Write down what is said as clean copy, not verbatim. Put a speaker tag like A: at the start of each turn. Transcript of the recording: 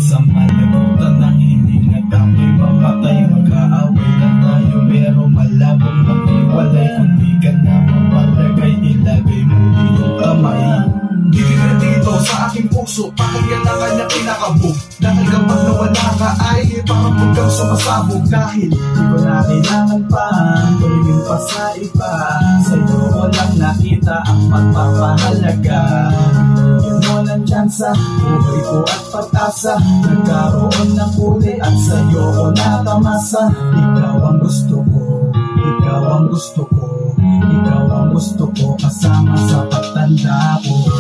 A: sa malagutan ng hininga, tayo'y mamatay. Mag-aaway na tayo pero malabong maghiwalay. Kung di ka na mapalagay, ilagay mo iyong kamay. Di ka dito sa aking puso, bakit ka na kanya pinakabog? Dahil kapag nawala ka ay parang pagkang sumasabog. Dahil di ko na kailangan pa tumingin pa sa iba, sa'yo ko lang nakita ang magpapahalaga. Bigyan mo ng tsansa, buhay ko at pag-asa, nagkaroon ng kulay at sa'yo ko natamasa. Ikaw ang gusto ko, ikaw ang gusto ko, ikaw ang gusto ko, kasama sa pagtanda ko.